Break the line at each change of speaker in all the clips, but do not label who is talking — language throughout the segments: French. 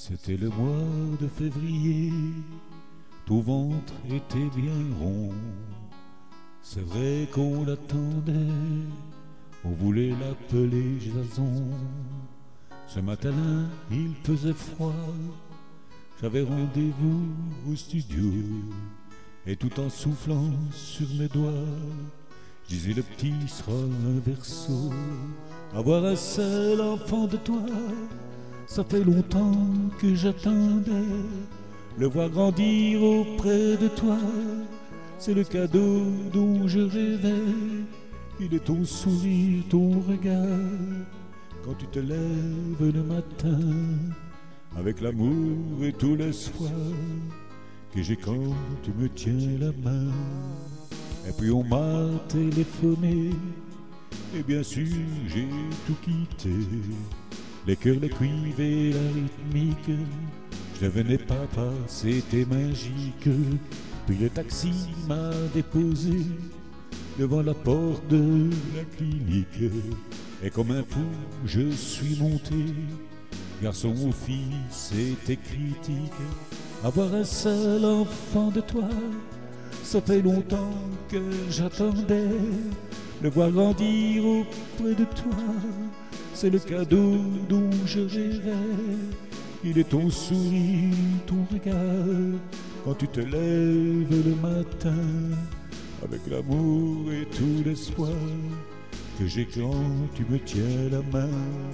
C'était le mois de février, ton ventre était bien rond. C'est vrai qu'on l'attendait, on voulait l'appeler Jason. Ce matin-là, il faisait froid, j'avais rendez-vous au studio. Et tout en soufflant sur mes doigts, je disais le petit sera un verso. Avoir un seul enfant de toi, ça fait longtemps que j'attendais. Le voir grandir auprès de toi, c'est le cadeau dont je rêvais. Il est ton sourire, ton regard, quand tu te lèves le matin, avec l'amour et tout l'espoir que j'ai quand tu me tiens la main. Et puis on m'a téléphoné, et bien sûr j'ai tout quitté. Les cœurs, les cuivres et la rythmique, je devenais papa, c'était magique. Puis le taxi m'a déposé devant la porte de la clinique. Et comme un fou, je suis monté, garçon ou fille, c'était critique. Avoir un seul enfant de toi, ça fait longtemps que j'attendais. Le voir grandir auprès de toi, c'est le cadeau dont je rêvais. Il est ton sourire, ton regard, quand tu te lèves le matin, avec l'amour et tout l'espoir que j'ai quand tu me tiens la main.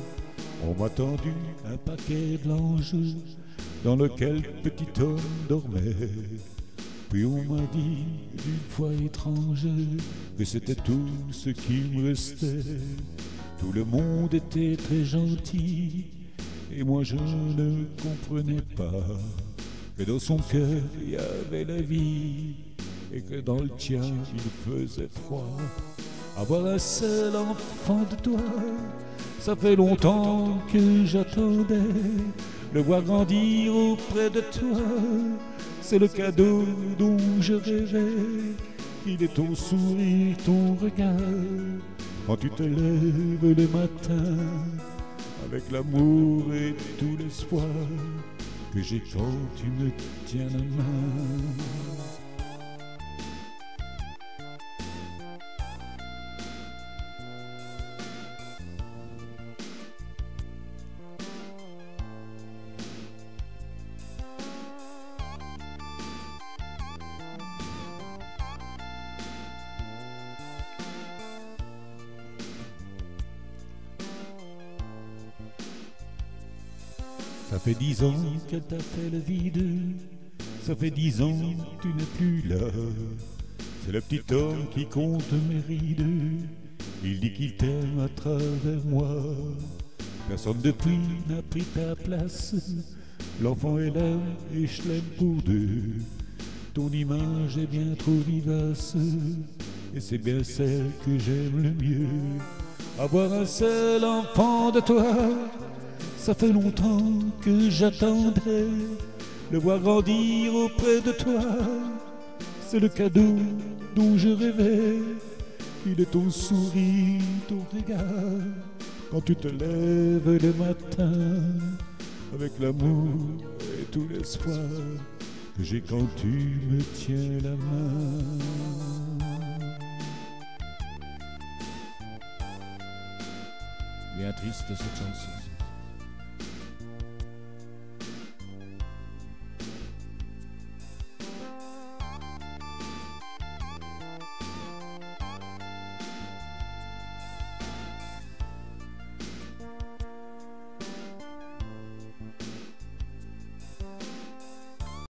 On m'a tendu un paquet de linge dans lequel petit homme dormait. Puis on m'a dit d'une fois étrange que c'était tout ce qu'il me restait. Tout le monde était très gentil et moi je ne comprenais pas que dans son cœur il y avait la vie et que dans le tien il faisait froid. Avoir un seul enfant de toi, ça fait longtemps que j'attendais. Le voir grandir auprès de toi, c'est le cadeau dont je rêvais. Il est ton sourire, ton regard, quand tu te lèves le matin, avec l'amour et tout l'espoir que j'ai quand tu me tiens la main. Ça fait 10 ans qu'elle t'a fait le vide, ça fait 10 ans que tu n'es plus là. C'est le petit homme qui compte mes rides, il dit qu'il t'aime à travers moi. Personne depuis n'a pris ta place, l'enfant est là et je l'aime pour deux. Ton image est bien trop vivace, et c'est bien celle que j'aime le mieux. Avoir un seul enfant de toi, ça fait longtemps que j'attendais. Le voir grandir auprès de toi, c'est le cadeau dont je rêvais. Il est ton sourire, ton regard, quand tu te lèves le matin, avec l'amour et tout l'espoir que j'ai quand tu me tiens la main. Bien triste cette chanson.